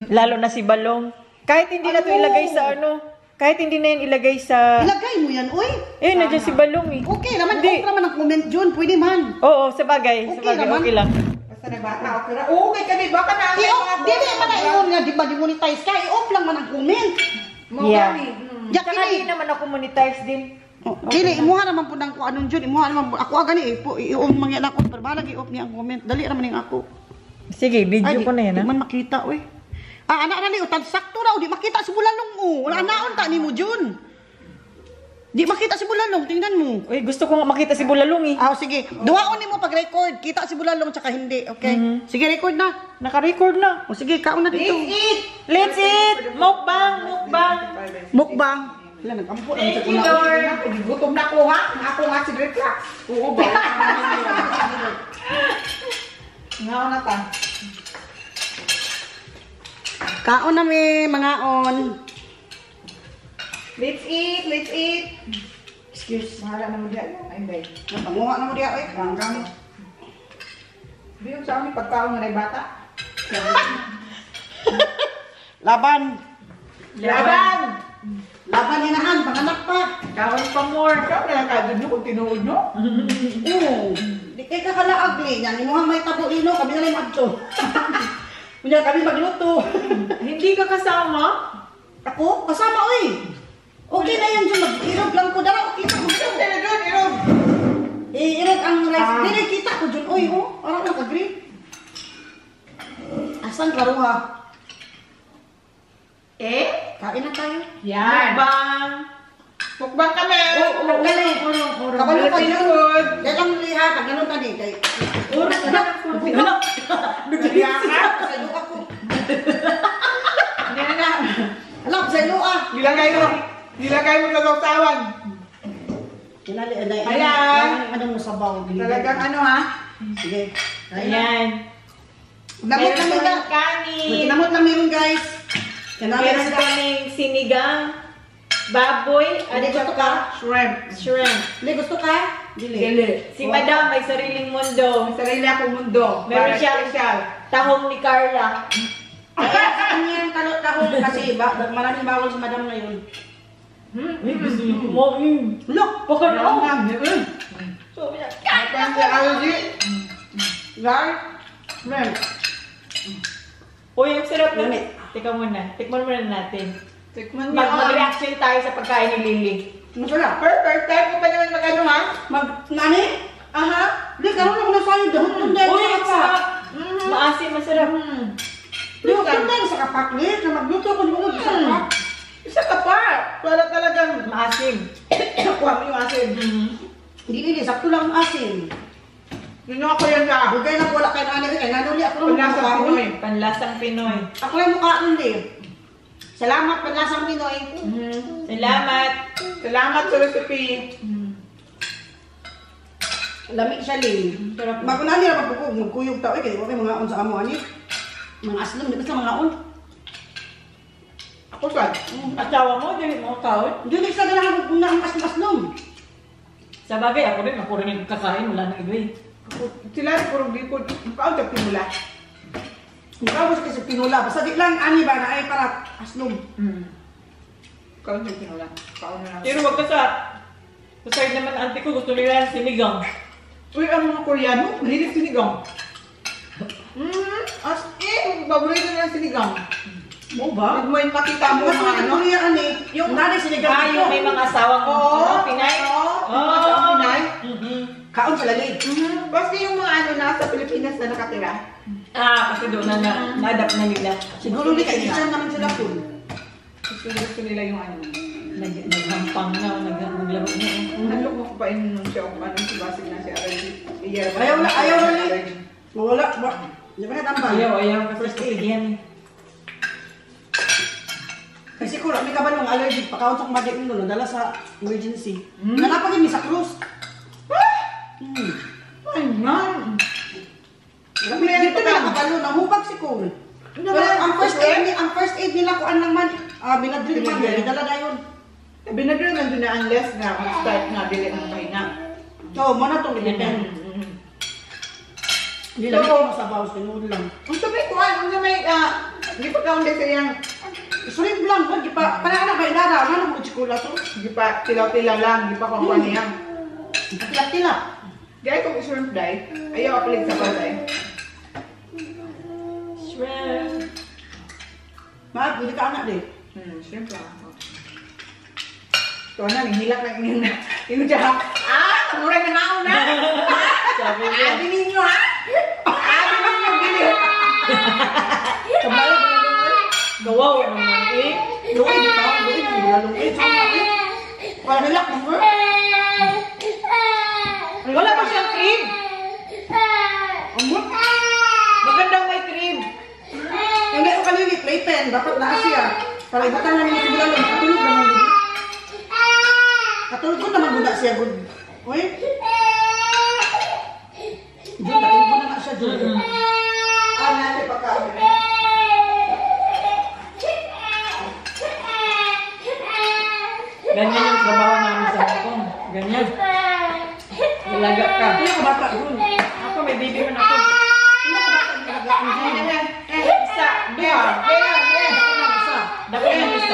Lalo na si Balong. Kahit hindi na to ilagay sa ano. Kahit hindi na yan ilagay sa... Ilagay mo yan, uy. Eh, nandiyan si Balong eh. Okay naman, okay naman ang comment dyan. Pwede man. Oo, sabagay. Okay naman. Okay lang. Basta nagbata, okay lang. Oo, kay kami, baka na... I-off, di man na i-on nga, di ba, demonetize ka? I-off lang man ang comment. Yeah. Diyak Saka ini. di naman ako monetize din. Dili, imuha naman po ng kuanon dyan. Imuha naman po. Ako agani, i-off mangyan ako. Pero bahala, i-off niya ang comment. Dali naman yung ako. Sige, video ko na yan Di ha. man makita, uy. Anak na ni, utang sakto na, di makita si Bulalong mo. Wala naon ta ni mo, Jun. Di makita si Bulalong, tingnan mo. Uy, gusto ko nga makita si Bulalong eh. Sige. Duwaon ni mo pag-record. Kita si Bulalong tsaka hindi, okay? Sige, record na. Naka-record na. O sige, kaon na dito. Let's eat! Mukbang! Mukbang! Mukbang. Wala, nag-ampo lang sa Thank you, Lord! Gutom na ko, ha? Ako nga si Drake. Oo ba? Nga na ta. Kaon na mi, mga on. Let's eat, let's eat. Excuse, mahala na mo diyan. Ay, bay. Napanguha na mo diya, eh. Ranggang. Di yung sa amin pagkaon nga na bata. Laban. Laban! Laban inahan, panganak pa. Kawan pa more. Ikaw na lang kadun nyo kung tinuod nyo. Oo. Di kay kakalaagli. Yan, imuha may tabo ino, kami na lang magto. Kunya kami magluto. Hindi ka kasama? Ako, kasama, oy. Okay na yan dyan, mag-irog lang ko. Dara, kita ko dyan. Tinagod, irog. Irog ang rice. Dili, kita ko dyan, oy, oh. Parang nag-agree. Asan karuha? Kain na tayo. Yan. Mukbang! Mukbang kami. Gali. Kabalo pa yun. Tinugod. Dahil ang liha, pag ganun ka din. Kay... Oras na. Ano? Nagsiya ka. Sa ilo ako. Hindi na. Alam, sa ilo ah. Nilagay mo. Nilagay mo sa sausawan. Kinali, Ayan. anong masabaw? Talagang ano ha? Sige. Ayan. Namot lang Meron nila. kaming kanin. Kinamot lang yun, guys. Meron kaming sinigang, baboy, at Hindi gusto saka Shrimp. shrimp. Hindi, gusto ka? Dili. Dili. Si Madam may sariling mundo. Sarili akong mundo. Meron Para siyang special. tahong ni Carla. Kaya sa kanya yung talot-tahong kasi maraming bawal sa madam ngayon. Look, baka na ako. So, ang allergy. Guys, man. Uy, ang sarap na. Teka muna. Tikman muna natin. Tikman niyo. Mag-reaction tayo sa pagkain ni Lily. Masarap. Perfect time ko pa naman mag-ano ha? Nani? Aha. Hindi, karoon ako na sa'yo. Dahon doon dahil Uy, sa ang kapak. sarap. Maasim, masarap. Hindi, ako doon dahil sa kapak. Lit, na magluto ako doon sa kapak. Isa ka pa. Para talagang Maasim. kuha mo yung asin. Hindi, sakto lang ang asin. Ginawa ko yan sa Huwag kayo nang wala kayo nani. Kaya nanuli ako lang Panlasang mukha. Pinoy. Panlasang Pinoy. Ako lang mukha nun din. Salamat, panlasang Pinoy. Salamat. Salamat sa recipe. Lamig siya, Lil. Sarap. Bago na nila magkuyog tao, eh, kayo mga on sa amo, ani. Mga aslom, di ba sa mga on? Ako sad. Asawa mo, dili mo kaon. Hindi na isa na lang ang aslom. Sa bagay, ako rin kakain. Wala nang iba eh. Sila puro lipod. Kaon sa pinula. Ikaw sa kasi pinula. Basta di lang, ani ba, na ay para aslom. Kaon sa pinula. Kaon na lang. Pero wag ka sa side naman auntie ko, gusto nila yung sinigang. Uy, ang mga Koreano, mahilig sinigang. As in, paborito nila sinigang. Mo ba? Pag mo yung makita mo Mas mga mga ano. Korea, ani. Yung nanay sinigang Yung may mga asawang Pinay. Mga Pinay. Kaon sa lalig. Basta yung mga ano nasa Pilipinas na nakatira. Kasi doon na-adapt na nila. Siguro di kaisan naman sila po. Gusto nila yung ano. Naghampang na, naglaro na. Nalok mo ko pa yun nung siya kung anong sibasig na si Araldi. Ayaw na ni. Mawala, ba? Di ba natambal? Ayaw. First aid yan eh. Kasi kung may kabalong allergic, pakaon sa kumadik mo, dala sa emergency. Nanapagin ni sa cruise. Ay, man. Dito na kabalo, nahubag si Kong. Pero ang first aid nila kuan lang man, binadrin man, dala dayon. Binagyan nandun na unless na start na dili ang pahinga. So, mo na itong depend. Hindi lang ito masabaw, sinuod lang. Ang sabi ko, ang may Hindi pa kaon sa iyang Shrimp lang, wag pa. Para anak ba inara, ano mo chikula to? hindi pa tilaw-tilaw lang, hindi pa kuha niya. Tila-tila. Dahil kung shrimp dahil, ayaw kapalit sa palay. Shrimp. Ma, pwede ka anak din. Shrimp lang. Ito na, nihilak na yung dyan. Murang na naon na. Sabi niya. Adi ninyo ha. Adi ninyo, bili. Kabalo ba na naman? Gawaw naman eh. Luwi, di pa? Luwi, di ba? Luwi, sama eh. Para hilak mo ba? Wala pa siyang cream. Amot. Magandang may cream. Hindi ko kanili, playpen. Dapat na siya. Para ibutan namin yung sibulan. Katulog naman din. Katulog ko naman muna siya. Good. Uy. Jun, katulog ko na siya, Jun. Natin pagkain. Ganyan yung trabaho namin sa Hong Kong. Ganyan. Ilaga ka. Ano ka bata, Jun? Ako, may baby man ako. Ano ka bata? Isa, dua. Ako na isa. Dapat na isa.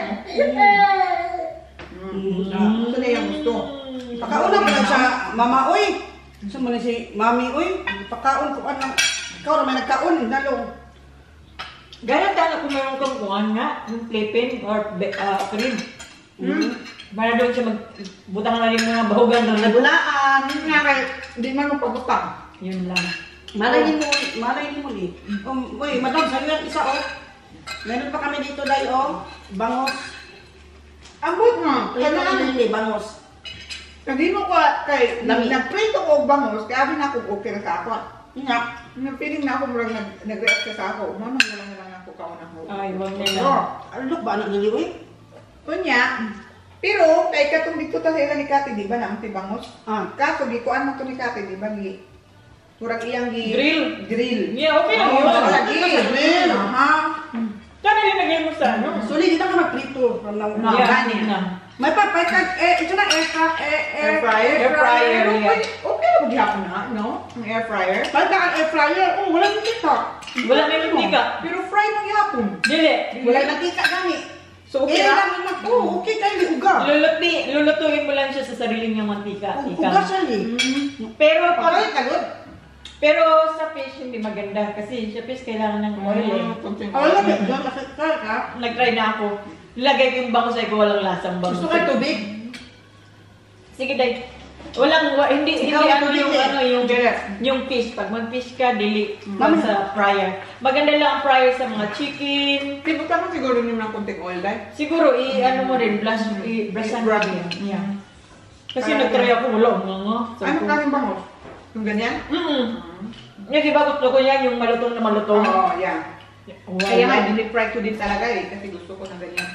Ito na yung gusto. Pakauna pa lang sa mama, uy. Sa mo na si mami, uy. Pakaon ko anong. Ikaw na may nagkaon, nalong. Ganyan tayo kung mayroon kang kuhan nga, yung playpen or cream. Para doon siya magbutang na rin mga bahugan doon. Nagulaan. Nga kay, hindi man mo pagutang. Yun lang. Malay mo ni. Uy, madam, sa'yo yan isa, oh. Meron pa kami dito, day, oh. Bangos. Ambot mo. Ito ni bangos. Hindi mo ka kay, Lami. nagprito ko bangos, kaya abi na ako okay na sa ako. Nga. Feeling na ako murag nag-react ka sa ako. Mama, wala na lang ako kauna ko. Ay, wag nila. Oo. Ano ba anak nili, uy? Kunya, pero kay katong dito ta sa ila ni Kati, di ba na ang tibangos? Kato, di ko ano to ni Kati, di ba? Murag iyang Grill. Grill. Yeah, okay lang Oo, yun. lagi. Grill. Aha. Kaya nilagay mo sa ano? So, hindi ka magprito. From now on. No. gani. May papay ito na air fryer. Air fryer, Okay, yeah. okay lang gyapon na, no? Ang air fryer. Palta ang air fryer. Oh, wala yung TikTok. Wala may mantika. Pero fry mo gyapon. Dili. Wala yung mantika gani. So okay Eh, lang. lang naman. Oh, okay kayo, di uga. Lulutuin mo lang siya sa sarili niyang mantika. Uga siya, eh. Pero Okay, kagod. pero sa fish hindi maganda kasi sa fish kailangan ng oil eh. Alam mo, doon kasi ka. Nag-try na ako. Nilagay ko yung bangus ay ko walang lasang bangus. Gusto ka tubig? Sige, day. Hindi Ikaw, ano tubig yung eh. ano yung fish. Pag mag-fish ka, dili Mami. sa fryer. Maganda lang ang fryer sa mga chicken. Tibutan mo siguro nyo ng konting oil dahil. Siguro ano mo rin, brushan mo rin. Yeah. Kasi nag-try ako, wala nga. Ano kaming bangos? Yung ganyan? Yung diba gusto ko yan, yung malutong na malutong. Oo, yeah. Wow. Kaya nga, dinip-fry ko din talaga eh. Kasi gusto ko ng ganyan.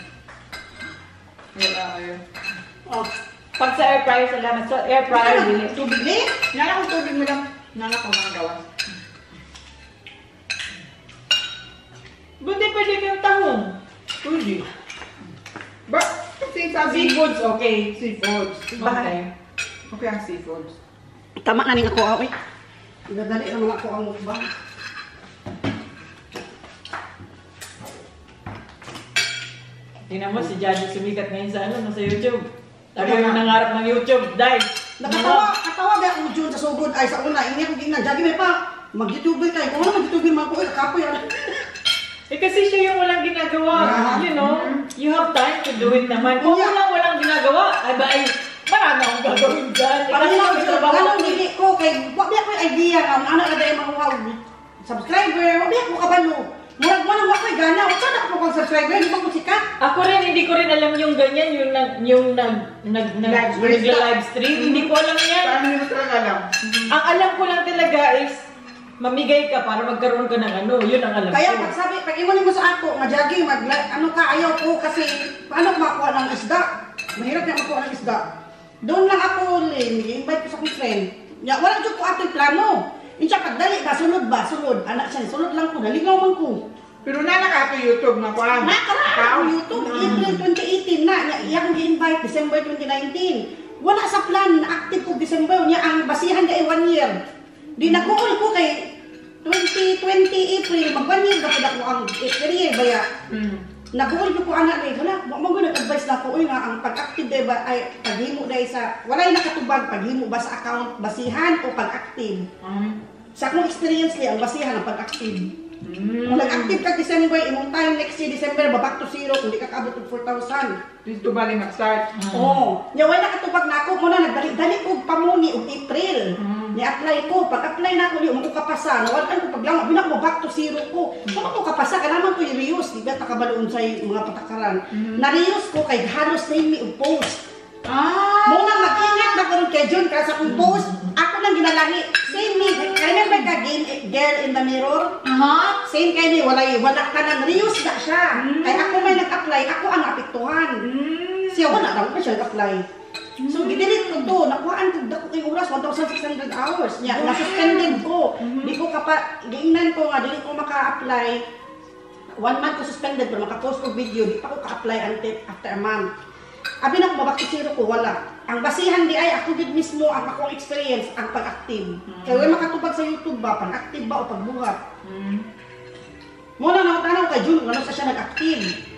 Ayun. Oh. Pag sa air fryer, salamat. So, air fryer, dili. Tubig ni? Nala ko tubig mo lang. Nala ko mga gawas. Buti pwede kayong tahong. Pwede. Ba? Kasi sabi... Seafoods, okay. Seafoods. Okay. Okay ang seafoods. Tama na ning ako, oy. Dadali na mga ako ang mukbang. Tingnan mo, si Jaddy sumikat ngayon sa sa YouTube. Sabi mo nangarap ng YouTube, dahil. Katawa ba ang June sa sugod ay sa una, ini ko gina jagi may pa. Mag-YouTuber kayo. Kung wala mag-YouTuber man ko, kapoy yan. Eh kasi siya yung walang ginagawa. You know, you have time to do it naman. Kung walang ginagawa, ay ba ay marami akong gagawin dyan. Parang Kasi yun, magtrabaho ganun ako. dili ko kay wag biya ko idea nga ano na dai mga subscriber, wag biya ko kabalo. Murag mo nang wa koy gana, usa na ko kung subscriber, di ba ko sikat? Ako rin, hindi ko rin alam yung ganyan, yung live stream. Hindi ko alam yan. Paano nyo talaga alam? Ang alam ko lang talaga is, mamigay ka para magkaroon ka ng ano, yun ang alam Kaya ko. pag sabi, pag iwan mo sa ako, majagi, ano ka, ayaw ko kasi paano ko makuha ng isda? Mahirap na makuha ng isda. Doon lang ako, invite ko sa akong friend. Ya, wala dyan ko ating plano. Yung siya, pagdali ba, sulod. Anak siya, sulod lang ko, naligaw man ko. Pero nala ka ito YouTube na kuhaan. Nakaraan ang YouTube, April 2018 na, iya kong i-invite, December 2019. Wala sa plan, active ko December, niya ang basihan niya ay 1 year. Di nag-uol ko kay, 2020 April, magbanyin na pala ko ang career baya. Nabuol ko anak rin, wala, mo nag-advise na ko, nga, ang pag-active day ba, ay paghimo day sa, walay nakatubag, paghimo ba sa account, basihan o pag-active. Sa akong experience niya, ang basihan ang pag-active. Kung nag-active ka December, imong time next year December, back to zero, kung di ka kaabot ng 4,000. Dito bali mag-start. Oo. Nya way nakatubag na ako, muna nagdali ko pamuni og April. Ni-apply ko, pag-apply na ako, di mo ko kapasa, nawalan ko paglang, binak mo back to zero ko. Kung ako kapasa, kailangan ko i-reuse, di ba, takabaloon sa mga patakaran. Na-reuse ko kay halos na yung post. Muna mag-ingat na ko kay John, kasi akong post, ako lang ginalagi. Same me, remember ka girl in the mirror? Same kay ni, wala ka nang reuse na siya. Kaya ako may nag-apply, ako ang apektuhan. Siya wala lang pa siya nag-apply. So, gidelete ko to, nakuhaan ko dako kay oras, 1,600 hours. Nya, na-suspended ko. Di ko giinan ko nga, dili ko maka-apply. 1 month ko suspended, pero maka-post ko video, di pa ko ka-apply until after a month. Abi na ko mabakti zero ko, wala. Ang basihan di ay ako din mismo ang akong experience, ang pag-active. Kaya wala makatubag sa YouTube ba, pag-active ba o pagbuhat. Muna na tanaw kay June, ano sa siya nag-active.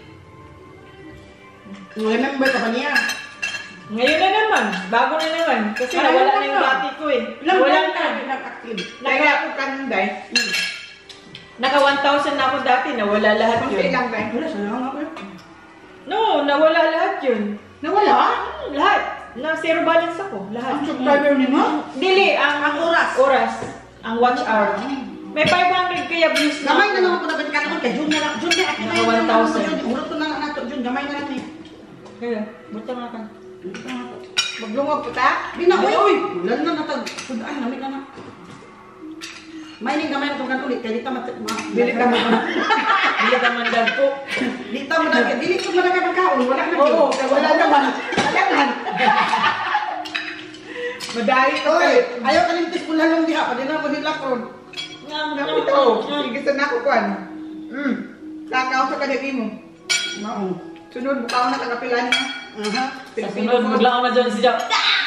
Remember ka ba niya? Ngayon na naman, bago na naman. Kasi nawala na yung dati ko eh. Wala na nag-active. Kaya ako kanunday. Naka 1,000 na ako dati, nawala lahat Kung yun. ilang ba? Wala, sana nga ba? No, nawala lahat yun. Nawala? Lahat. Na zero balance ako, lahat. Ang subscriber niyo mo? Dili, ang oras. Ang watch hour. May 500 kaya views na. Gamay na naman ko na balikan kay June na lang. June na, akin na Naka 1,000. Urot na lang nato, June, gamay na lang eh. Kaya, buta nga ka. Maglungog po ta? Bina, uy! Ulan na natag. Sudaan, namin na na. May ning gamay na itong ulit, kaya di ta Bili ka mo. Hindi ka mandag po. Di ta madagay, dili ko madagay pagkaon, wala na. Oo, wala naman. Kailangan. Madali ko Oy, eh. ayaw kalimtis pula lang diha, pwede na mo nilakron. Ito, higit na ako kuan. Kakaw sa kadagi mo. Mao. Sunod, bukaw na kagapilan niya. Sa sunod, maglaan na dyan si Jack.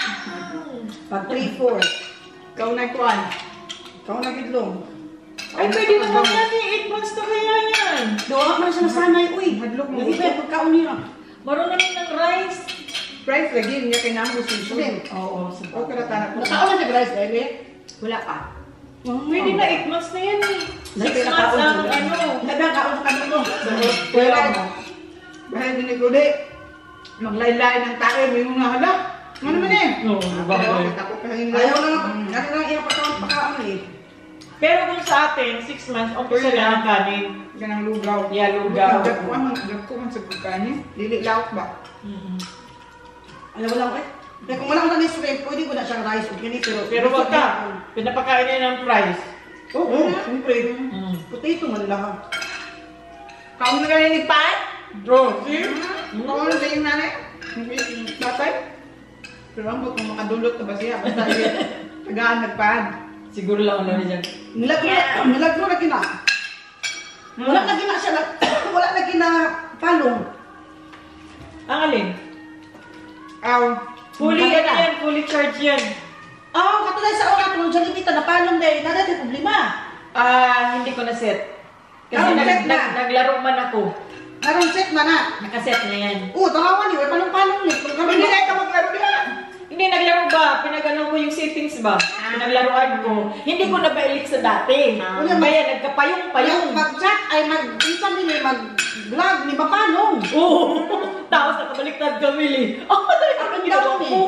Pag 3-4. Ikaw na kuan. Ikaw na gidlong. Ay, pwede naman yan eh. 8 months na kaya yan. Doon man siya nasanay, uy. Hadlok mo. Yung iba yung pagkaon niya. Marunong namin ng rice. Price lagi niya kay namo susunod. Oo. Okay na tanak mo. Nakaon na siya guys, baby. Wala pa. Pwede na 8 months na yan eh. 6 Nagpila months kaon ang sila. ano. Nagkakaon sa kanila mo. Pero, Bahal din naguli. Maglaylay ng tayo, may mga hala. Ano naman eh? no, bakit? Takot ka lang Ayaw na nga. Ano na iyang pagkaon eh. Pero kung sa atin, 6 months, umpisa na ang kanin. Ganang lugaw. Yeah, lugaw. Dagko man sa pagkanin. Dili laot ba? Alam mo lang eh. Kaya kung wala ko na shrimp, pwede ko na siyang rice o ganito. Pero wag ka. Pinapakain niya ng fries. Oo, siyempre. Potato man lang. Kaon na ganyan ni Pai? Bro, see? Kaon na yung nanay? Batay? Pero ang kung makadulot na ba siya? Basta yun. Tagaan nagpaan. Siguro lang ano niya. Nilagro na gina. Wala na gina siya. Wala na gina palong. Ang alin? Aw. Fully ano yan, fully charged yan. Katulad sa oras, kung siya limita na palong dahil nagati problema. Hindi ko na-set. Kasi Set na. naglaro man ako. Karong set na na. Nakaset na yan. Tanawan niyo, palong-palong niyo. Hindi na ikaw maglaro niya. Hindi, naglaro ba? Pinagano ko yung settings ba? Pinaglaruan ko. Hindi ko na bailik sa dati. Kaya nagkapayong-payong. Mag-chat ay mag-insan nila mag-vlog ni Bapanong. Oo. Tapos nakabaliktad kami li. Ano ginawa ko?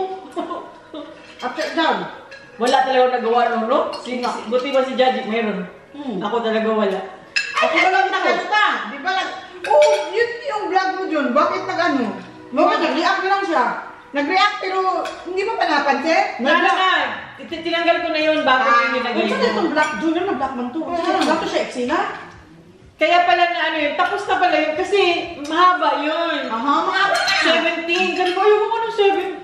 Upside down. Wala talaga nagawa nun, no? Buti ba si Jaji? Meron. Ako talaga wala. Ako na lang Nakano ka? Di ba lang? Oh, yun yung vlog mo dyan. Bakit nag-ano? Nag-react na lang siya. Nag-react pero hindi mo pa napansin? Wala na. Tinanggal ko na yun bago yun yung Kung nagaling saan itong ko. black junior na black man to? Black to siya, eksena? Kaya pala na ano yun, tapos na pala yun kasi mahaba yun. Aha, mga na. 17. Ganun ko, ayoko ko ng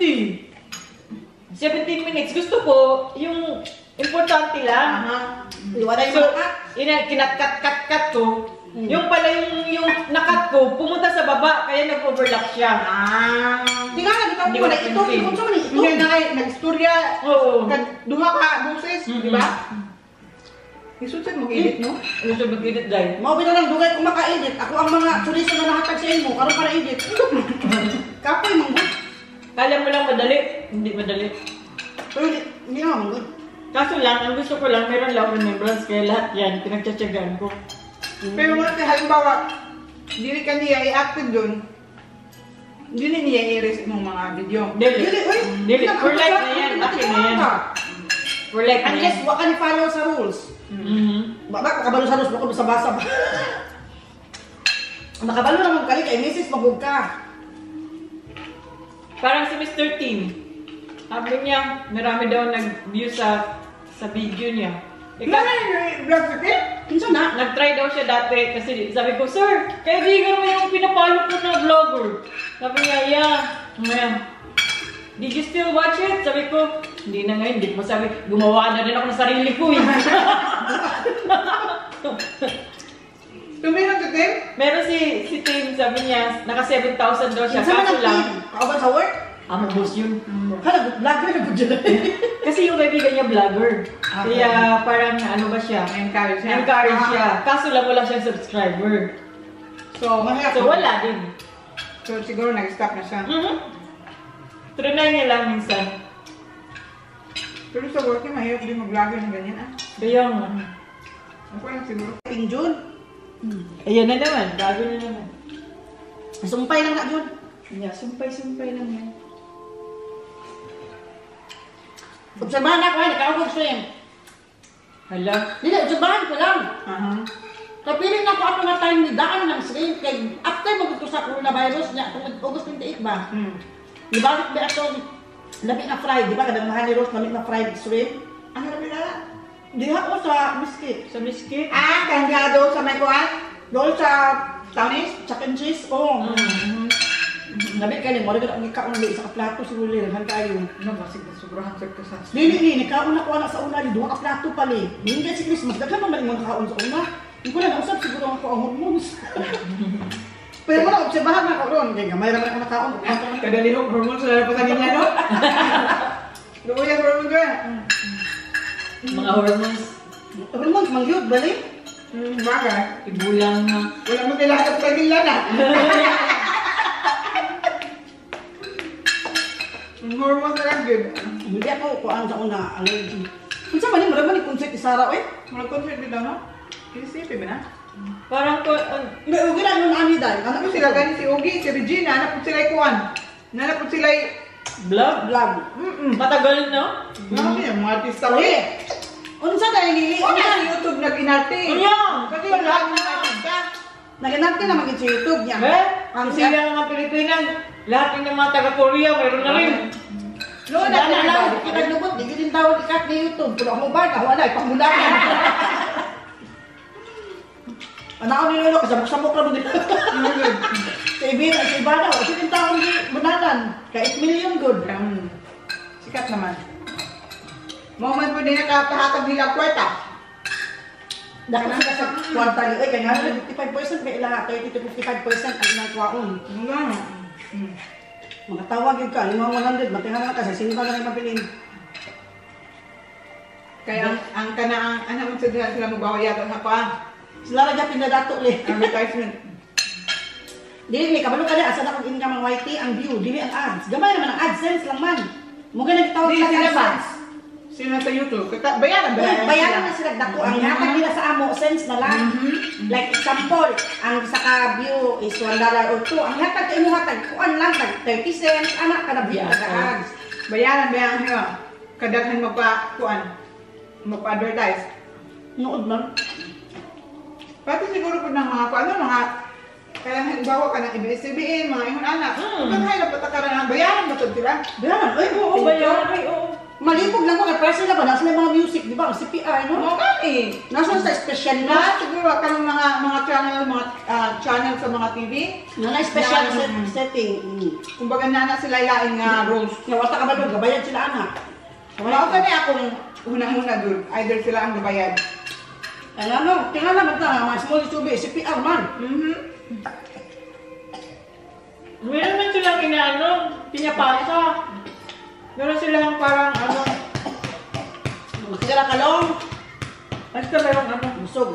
17. 17 minutes. Gusto ko, yung importante lang. Iwanay So, mo ka. kinakat-kat ko. Yung pala yung nakat ko, pumunta sa baba, kaya nag-overlap siya. Di nga, nagitaw Hindi ko ko na ito. napansin. Kung saan man Hindi ito? na nag-istorya. Oo. Duha ka boses, di ba? Isusad mo edit, no? Gusto mag-edit dahil. Mao lang dugay ko maka-edit. Ako ang mga chorizo na nahatag sa imo karon para edit. Kapoy mong good. Kala mo lang madali. Hindi madali. Pero hindi naman good. Kaso lang, ang gusto ko lang, meron lang remembrance kaya lahat yan, pinagtsatsagaan ko. Pero mga halimbawa, dili ka niya i-active doon, dili niya i-erase mong mga video. Dili. Dili, uy. Dili. For like na yan. Akin na yan. For like na yan. Unless wa ka ni follow sa rules. Baka makabalo sa rules, baka basa-basa ba? Makabalo na mong kali kay Mrs. Magug ka. Parang si Mr. Team. Sabi niya, marami daw nag-view sa video niya. Ikaw na yung vlog sa tip? Kinsa na? Nag-try daw siya dati kasi sabi ko, Sir, kaibigan mo yung pinapalo ko na vlogger. Sabi niya, yeah. Ngayon, did you still watch it? Sabi ko, hindi na ngayon. Hindi ko masabi, gumawa na rin ako ng sarili ko. Tumira sa tip? Meron si Tim, sabi niya, naka 7,000 daw siya. Kinsa man Kaso ang lang, team? Kauban sa work? boss yun. Hala, vlogger na gud dyan. Kasi yung kaibigan niya vlogger. Okay. Kaya parang ano ba siya? Encourage siya. Encourage siya. Kaso lang wala siyang subscriber. So, So wala din. So, siguro nag-stop na siya. Trinay niya lang minsan. Pero sa working, mahirap din mag-vlogger ng ganyan, ah. Kaya nga. Ako lang siguro. Ping June. Ayan na naman. Bago na naman. Sumpay lang na June. Yeah, sumpay-sumpay lang yan. Obserbahan ako ay nakaugog stream. Hala. Dili, obserbahan ko lang. Kapiling na ko ato nga time ni daan ng stream kay after magito sa coronavirus niya kung August 28 ba. Ibalik ba ato labi na fried, di ba? Kadang mahal ni Rose labi na fried shrimp. Ano na pila? Diha ko sa Miskit. Sa miskit. Ah, kanya doon sa may kuwan? Doon sa Townies? Chuck and cheese, oh. Labi ka ni mo, rin ang ikaon ulit sa plato siguro lang kayo. Ano ba? Sige, sobrang hanggang ka sa... Dili, nikaon ako anak sa una, di duha ka plato pali. Hindi si Christmas, daghan man mo nakaon sa una. Hindi ko na nausap siguro ako ang hormones. Pero mo na, obserbahan na ako ron. Kaya gamay naman ako nakaon. Kadali ho, hormones wala na pa sa niya, no? Doon yung hormones ko, Mga hormones. Hormones, mangyod, bali? Bakit? Ibulang na. Wala mo kailangan sa pagila na. Hormones na lang good. Hindi ako kuan sa una, allergy. Kung sa mali, marami ni concert ni Sarah, eh. Mga concert dito, no? Kinisipin ba na? Parang ko, Hindi, huwag na nun ani dahil. Ano po sila gani si Ogie, si Regina, hanap po sila kuwan. Hanap po sila vlog? Vlog. Matagal no? Ano yung mga artista ko Uy! eh. Unsa dahil nili? Wala sa YouTube nag-inarte. Unyang! Kasi yung lahat ng artista. Naganap din naman sa YouTube niya. Ang sila ng mga Pilipinas, lahat ng mga taga-Korea, mayroon na rin. Noon na lang, kita lubot, di din tawag ikat ni YouTube. Puno mo ba? Wala, ipangulakan. Anak ko nilolo, kasabok-sabok na mo din. Sa Ibina, sa Ibana, kasi din tawag ni Bunalan. Ka 8 million good. Sikat naman. Moment po din nakapahatag nila kwarta. Dahil sila sa quarterly, ay kaya nga 55% kaya lahat, 30 to 55% ang inang kwaon. Mga tawag yun ka, 100, matingan ka, sa sino ba na yung papilin? Kaya ang kanang anak mo sila magbawa yata sa paan. Sila raga pinadato li. Advertisement. Dili, kabalo ka na, asa na kung income ang YT, ang view, dili ang ads. Gamay naman ang AdSense lang man. Mugay nagtawag Di ka sila sa ba? AdSense. Sila sa YouTube. Bayaran ba? Bayaran na sila dako. Ang hatag nila sa amo, sense na lang. Like example, ang isa ka view is $1 or 2. Ang hatag ka imo hatag, kuan lang, tag 30 cents, anak ka na view Yeah, ka ads. Bayaran ba yan nyo? Kadaghan magpa-kuan. Magpa-advertise. Nood man. Pati siguro po ng mga kuan, mga kaya halimbawa ka ng ABS-CBN, mga ihon anak. Pagkahay na patakaran ang bayaran mo ito, tira? Bayaran, ay oo, Bayaran, ay oo. Malipog lang ko, kay price nila ba? Nasa yung mga music, di ba? Ang CPR, no? Oo nga eh. Nasa sa special na. Na, siguro ka ng mga channel sa mga TV. Na special Na, setting. Kumbaga na sila ilaing rules. Nawata ka ba doon? Gabayan sila anak. Mao ka niya akong hunang-huna doon. Either sila ang gabayad. Ay ano, tingnan naman ito, mga small YouTube, CPR man. Meron man silang inaano, pinapasa. Meron silang parang ano, Sila kalong. Basta mayroong ano. Busog.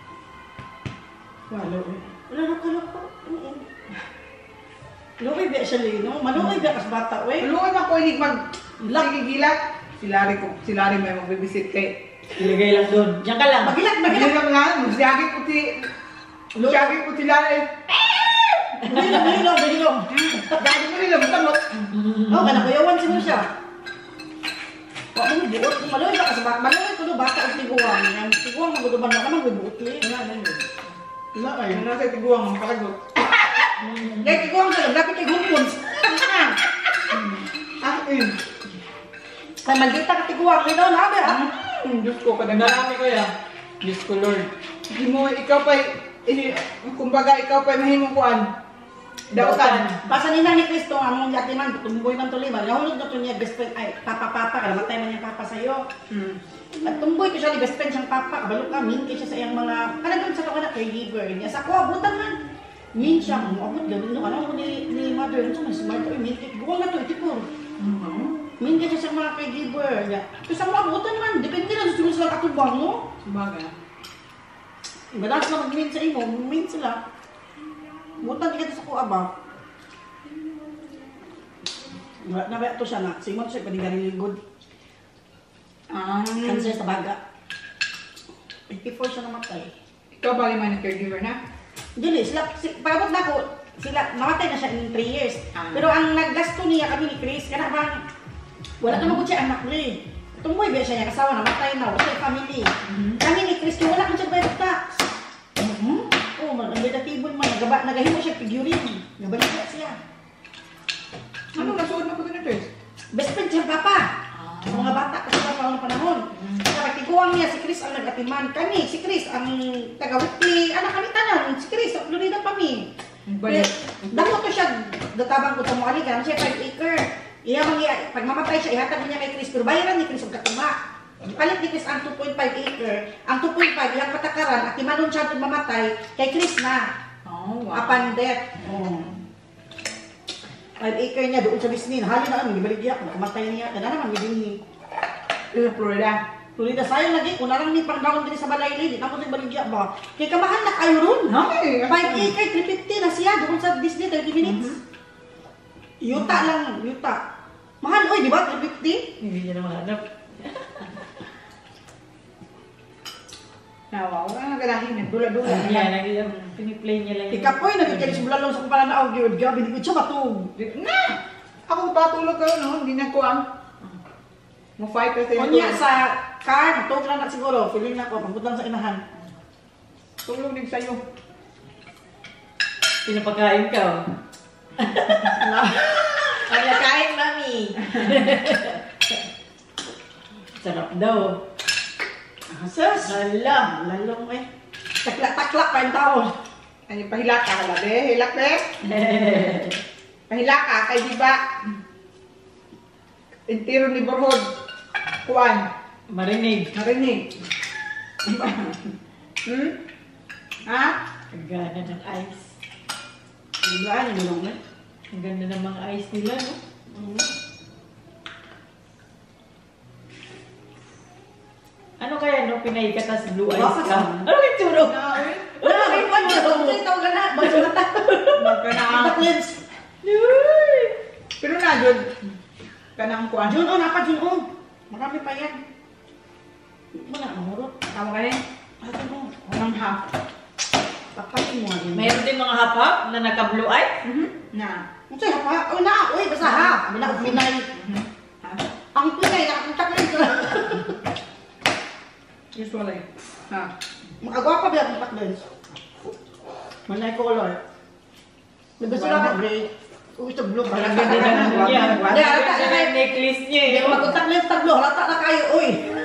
Walo eh. Wala na kaloko. Luoy biya siya lino. Maluoy biya kas bata, we. Luoy man ko hindi magigilak. Si Larry may magbibisit kay. Ilagay lang doon. Diyan ka lang. Magilat. Magilang nga, magsiyagi ko si Larry. Bahilong. Dahil mo nila, matanot. Oh, kanakuyawan siya. Wala mo buot. Maluoy biya kas bata. Maluoy ko bata ang tiguang. Ang tiguang maguduman na naman, buot li. Wala kayo. Ano sa tiguang, ang palagot. Kaya tiguang ka lang, dapat kay gumpons. Kaya maldita ka tiguang. Lino, labi ah. Diyos ko, Marami ko yan. Diyos ko Lord. Hindi mo, ikaw pa'y, kumbaga, ikaw pa'y mahimong kuan. Dautan. Pasa ni Nani Cristo, among yati man, tumboy man tuloy man. Nahulog na to niya, best friend, ay, papa, kalamatay man niya papa sa'yo. At tumboy ko siya ni best friend siyang papa, kabalo ka, min kay siya sa iyang mga, kanagang sa na kay giver niya. Sa ko, abutan man. Min siya, abot, gawin no, ano ni mother, ano sa smart, min kay, guwang na to, itipur. Min kay siya sa mga kay giver niya. Kasi sa mga abutan man, depende lang sa sila katubang mo. Sumaga. Madalas na mag-min sa imo, min sila. Butan kita sa kuha ba? Nabaya to siya na. Simon siya panigaling lingod. Cancer sa baga. 54 siya namatay. Ikaw ba yung man caregiver na? Dili, pagabot na ko, sila, namatay na siya in 3 years. Pero ang naggasto niya kami ni Chris, kana bang, wala naman ko siya anak ni. Tumboy ba siya niya, kasawa, namatay na, wala siya family. Kami ni Chris, wala kang siya bayad tax. Oh, nagdatibon man, nagahimo siya figurine. Nabalik siya. Ano, nasuod na ko din ito eh? Best friend siya papa. Mga bata kasi pa ng panahon. Kaya tiguang niya si Chris ang nagatiman. Kami, si Chris ang taga-wiki. Anak kami tanan, si Chris, sa Florida kami. Dako to siya, databang ko sa mga aligan, siya 5 acre. Pag mamatay siya, ihatag niya kay Chris, pero bayaran ni Chris ang katuma. Palit ni Chris ang 2.5 acre. Ang 2.5, yung patakaran, at imanon siya kung mamatay, kay Chris na. Oh, wow. Upon death. 5 acre niya doon sa Bisnin. Hali na ano, ibalik niya. Kamatay niya. Kada naman, hindi. Sa Florida. Florida, sayang lagi. Kung narang ni pang-down din sa Balayli, di na mo din baligya ba? Kaya kamahal na kayo ron, ha? 5 acre, 350 na siya doon sa Disney, 30 minutes. Yuta lang, yuta. Mahal, oy, di ba? 350? Hindi niya naman hanap. Nawa, wala nga ganahin. Dula-dula. Yan, piniplay niya lang. Ikapoy, nagkikali sa bulalong sa kumpara na audio. Gabi, hindi ko siya matug. Na! Ako patulog kayo, no? Hindi na ko ang mo-fight kasi O niya sa car, matug lang na siguro. Feeling na ko, pagputang sa inahan. tulog din sa'yo. Pinapakain ka, oh. Ang nakain, mami. Sarap daw. Sus! Hala. Lalong eh. Taklak-taklak pa yung tao. Ano, pahilak ka, hala, be? Hilak, be? Pahilak ka, kay di ba? Intiro ni Borhod. Kuan. Marinig. Narinig. Ha? Ang gana ng ice. Biglaan yung mulong eh. Ang ganda ng mga ice nila, no? Ano kaya, no? Pinay ka tas blue ice Bakit? ka? Ano yung turo? Wala, may kwan niya. Kung ito ka na, baso na ta. Magkanang. Lens. Pero na, Jod. Kanang kuan. Jun, napat Jun, marami pa yan. Wala, mahurot. Tama ka rin? Ato mo. Kanang half. Papatin mo nga din. Mayroon din mga hap-hap na naka-blue eye? Na. Ito yung hapa. Uy, na. Uy, basta ha. Kami na ang Pinay. Ang Pinay, nakapunta ko rin. Usually. Ha. Makagwapa ba yung pat lens? Manay color. Naggusto lang ako gray. Uy, ito blue. Ang ganda naman niya. Ang Hindi, halata ganda na ng necklace niya, Hindi eh. ko mag-contact lens taglo. Halata na kayo, uy.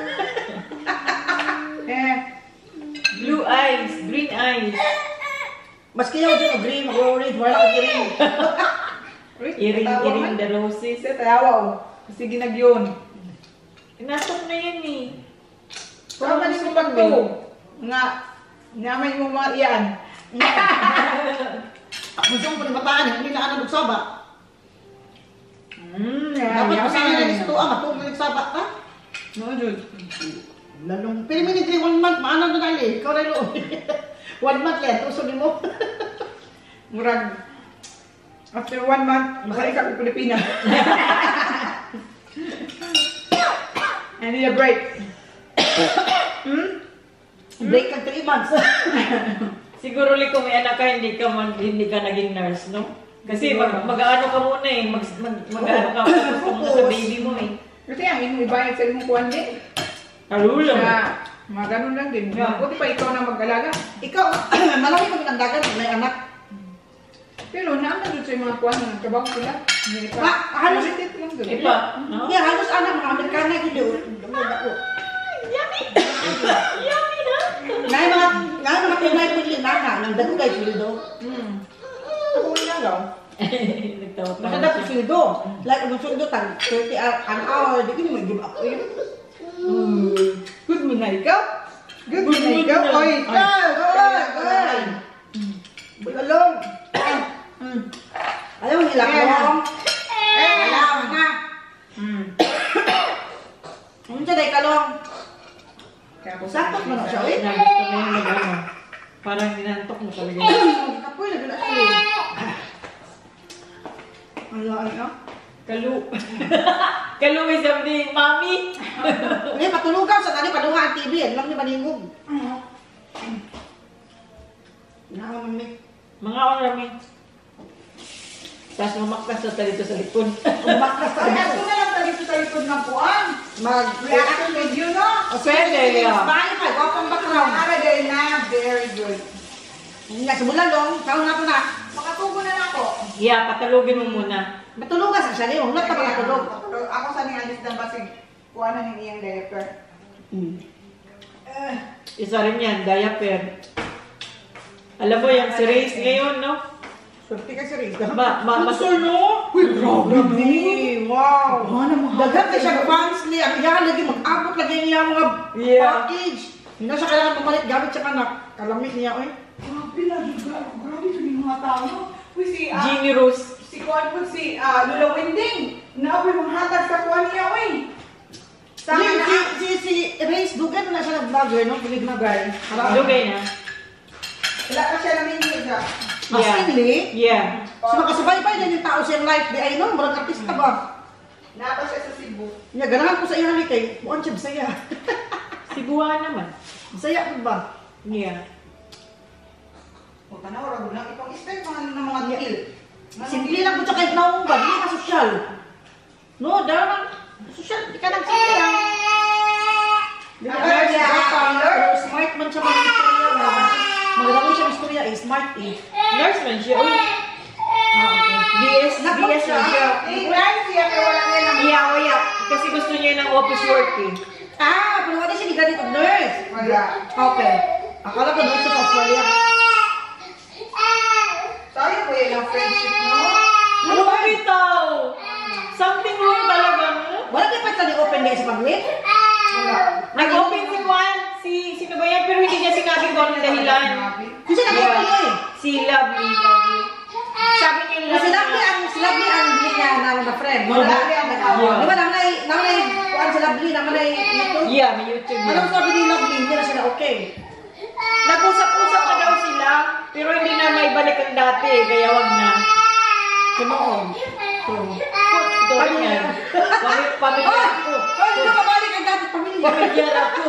Blue eyes, green eyes. Maski yung dyan, green, orange, wala ko green. Iring-iring the roses. Kasi tayawaw. Kasi ginagyon. Nasok na yan, eh. Pero mali mo pagto. Nga. Naman mo mga iyan. Gusto mo pa ng bataan, hindi na ano nagsaba. Dapat Dapat kasi nga nagsito, matulog na nagsaba, ha? No, Jod. Lalong, pero minitri 1 month, maanang na nali. Ikaw rin lo. 1 month yan, tusog mo. Murag, after 1 month, makalik ako Pilipinas. I need a break. Break ka 3 months. Siguro li kung may anak ka, hindi ka naging nurse, no? Kasi mag-ano ka muna eh, mag-ano ka muna sa baby mo eh. Kasi ang ibayad sa imong kuwan din. Kalulang. Mga ganun lang din. Buti pa ikaw na mag-alaga. Ikaw, malaki kami ng dagat, may anak. Pero naman doon sa mga kuwan na nagtrabaho sila. Hindi pa. Halos, Limited lang doon. Ipa, no? yeah, halos anak, mga Amerikana, hindi. Yummy! Yummy na! Ngayon mga pinay po yung nana, nang dago kayo pildo. Ako nga lang. Nagtawa pa. Masada po pildo. Like, ang pildo, 30 an hour, di ko naman give up. Good mo na ikaw. Good mo na ikaw. Oy, Oy! Bulalong! Ayaw, hilak mo. Ayaw na. Ano siya, day kalong? Sakot mo na siya, eh. Gusto mo yung mag-ano. Parang ninantok mo talaga. Kapoy, nagula siya, eh. Ano? Kalu. Kalu is something, mami. Hindi, patulugan sa tali, padunga ang TV, yan lang ni maningog. Naman may. Mga orami. Tapos mamaktas na talito sa likod. Umaklas Ay, tayo. ako na lang talito sa likod ng kuwan. Mag-reaction video, no? Pwede, yeah. Bahay pa, wapang background. Nakaday na, very good. Hindi nga, sa bulalong, taon na po na. Makatubo na ako. Yeah, patulugin mo muna. Matulugan sa siya, huwag na ka makatulog. Ako sa ning alis ng basig. Kuha na ng iyang diaper. Isa rin yan, diaper. Alam mo, yung si Reyes ngayon, no? Swerte ka si Riz. Masul, no? Uy, grabe. Wow. Dagat ka siya fans niya. Ang iyahan lagi, mag-abot lagi niya mga package. Hindi na siya kailangan pumalit gamit siya kanak. Kalamit niya, oy. Grabe lagi, grabe sa mga tao. Uy, Jeannie Rose. si Kuan po si Lula Winding. Naapoy mong hatag sa Kuan niya, oy. Sa Si Riz, dugan na siya nag-vlogger, no? Pilig-vlogger. Dugay na. wala pa siya namin higa. Masinli? Yeah. So, makasubaybay na yung tao siyang life di ay no? Marang artista ba? Napa siya sa Cebu. Nga, ganahan ko sa iya halik kay muan siya bisaya. Sibuan naman. Bisaya po ba? Yeah. O, tanaw, rago lang itong style ng mga skill. Simple lang po siya kahit naong ba? Di ka sosyal. No, dahil sosyal, di ka nang simple lang. Di ka pero smart man siya mga istorya. Magdami siya ng istorya eh, smart eh. Nurse man siya. Uy. BS siya. Right, siya pero wala niya lang. Yeah. Kasi gusto niya ng office work eh. Pero wala siya di ganito nurse. Wala. Okay. Akala ko nurse sa Australia. Sayang po yun ang friendship, no? Ano ba bitaw? Something wrong talaga, no? Wala kayo pa sa open day sa pag-meet? Wala. Nag-open si Juan, sino ba yan? Pero hindi niya sinabi kung anong dahilan. Kasi nag-open mo eh. Si Lovely. Sabi niya yung Si Lovely ang hindi niya na friend. Oh, Wala. yeah. Di ba naman kuhaan si Lovely, naman ay YouTube? Yeah, may YouTube Anong yan. sabi ni Lovely? Hindi na sila okay. Nag-usap-usap na daw sila, pero hindi na maibalik ang dati, kaya wag na. Kunoon. Story niya. Pamilyar ako. Ay, hindi ka mabalik ang dati pamilya. Pamilyar ako.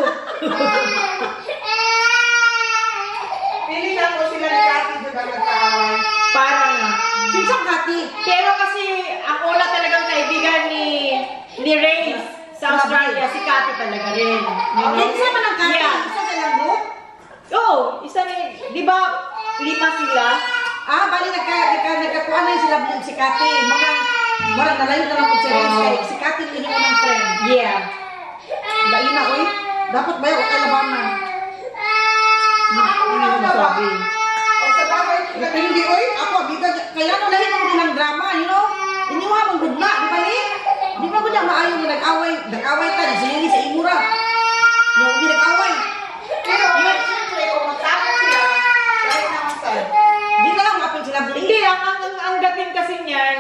Pili na po sila ni Cathy, di ba nagkaaway? Parang nga. Sinsang Kati. Pero kasi, ang una talagang kaibigan ni Reyes sa Australia, si Cathy talaga rin. Isa man ang Kati. Yeah. Isa silang group. Oo, isa ni, di ba, 5 sila? Bali nagkakuha na yung si Lovely si Kati. Mga nalayo na lang po si Reyes. Si Kati yung unang friend. Yeah. Dali na, oy. Dapat ba yung kalabanan? Ano yung sabi? O sa bagay, Pero hindi, oy. Ako, kaya mo lahin mo nilang drama, you know? Iniwa mong gudla, di ba ni? Di ba mo niya maayo mo nag-away? Nag-away ka, nagsiyali sa imura. Yung hindi nag-away. pero yun, siyempre, kung magkapit sila, kahit naman sa'yo. Di na lang mapin sila buli. Hindi, ang dating kasi niyan,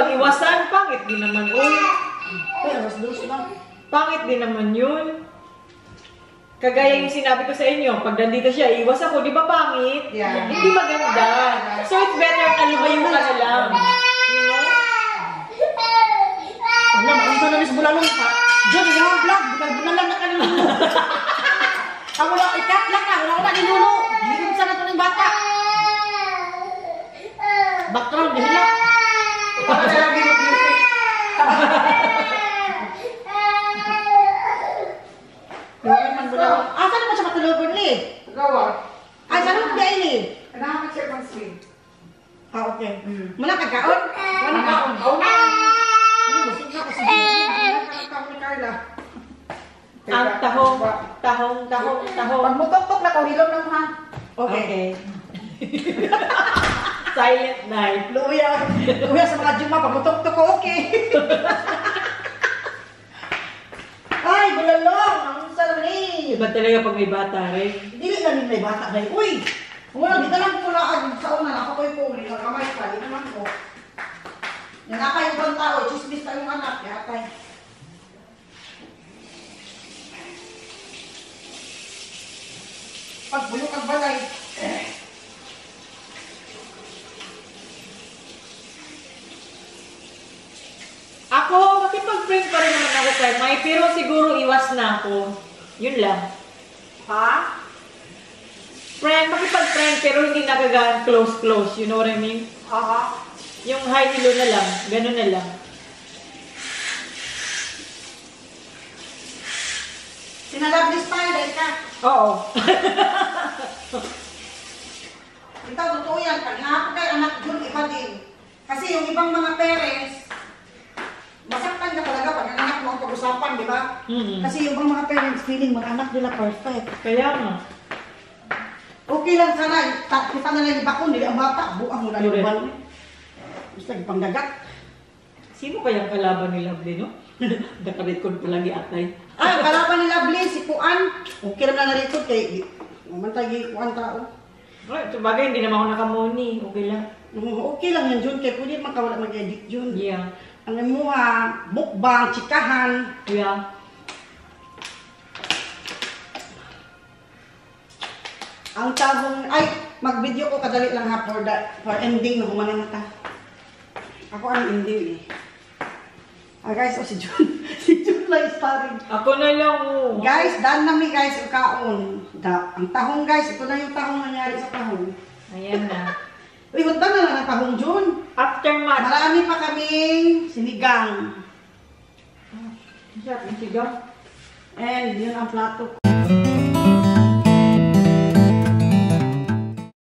mag-iwasan, pangit din naman. Uy, Pero mas dos lang. pangit din naman yun. Kagaya yung sinabi ko sa inyo, pag nandito siya, iwas ako, di ba pangit? Yeah. Hindi maganda. So it's better na lumayo ka na lang. You know? Wala, maunta na rin sa bulalong pa. Diyan, yung mga vlog, bunalan na kanina. Ako lang, ikat lang ka, wala ko na ninuno. Hirin sana ito ng bata. Background, dihila. Para na lang yung music. Yung man bulalong. Ah, saan naman siya matulugon ni? Gawa. Ay, saan naman biya ini? Kailangan siya pang swing. Ah, okay. Muna kagkaon? Muna kaon. Ano, busog na kasi. Nakakakaw ni Carla. Ang tahong. Pag mutok-tok na ko, hilom lang ha. Okay. Silent night. Luya sa mga Juma, pamutok-tok ko, okay. Ay, bulalong! Ang sarap ni! Iba talaga pag may bata rin. Dili na nila yung bata na yun. Uy! Wala, di lang ko na sa una, nakakoy po ulit, kamay pa, di naman ko. Nanakay yung ibang tao, chismis na yung anak, yatay. Pagbulok ang balay. Ako, makipag-friend pa rin naman ako kay May, pero siguro iwas na ako. Yun lang. Ha? Friend, makipag-friend, pero hindi nakagaan close. You know what I mean? Aha. Yung hi, hello na lang. Ganun na lang. Sinalablis tayo dahil ka. Oo. Ikaw, totoo yan. Pag hapon kayo, anak yun, iba din. Kasi yung ibang mga parents, masaktan ka talaga pag ang anak mo ang pag-usapan, di ba? Mm-mm. Kasi yung ibang mga parents feeling mga anak nila perfect. Kaya nga. Okay lang sana, kita na lang yung bakon, hindi ang bata, buang mo na yung Correct. balon. Gusto yung pangdagat. Sino kayang kalaban ni Lovely, no? Nakarecord pa lagi atay. Ah, ang kalaban ni Lovely, si Puan. Okay lang na narito kay mamantay Puan tao. Right, sabagay, hindi naman ako nakamoni. Okay lang. Okay lang yan, Jun, kaya pwede makawala mag-edit, Jun. Yeah. Ang imuha, mukbang, chikahan. Yeah. Ang tabong, ay, mag-video ko kadali lang ha for ending, no, humanan na ta. Ako ang ending eh. Ah guys, si Jun, si Jun lang sparring. Ako na lang, oh. Guys, daan namin guys, yung kaon. Ang tahong guys, ito na yung tahong nangyari sa tahong. Ayan na. Uy, ba't ba na lang ang tahong Jun? Aftermath. Marami pa kaming sinigang. Sarap yung sigaw. And yun ang plato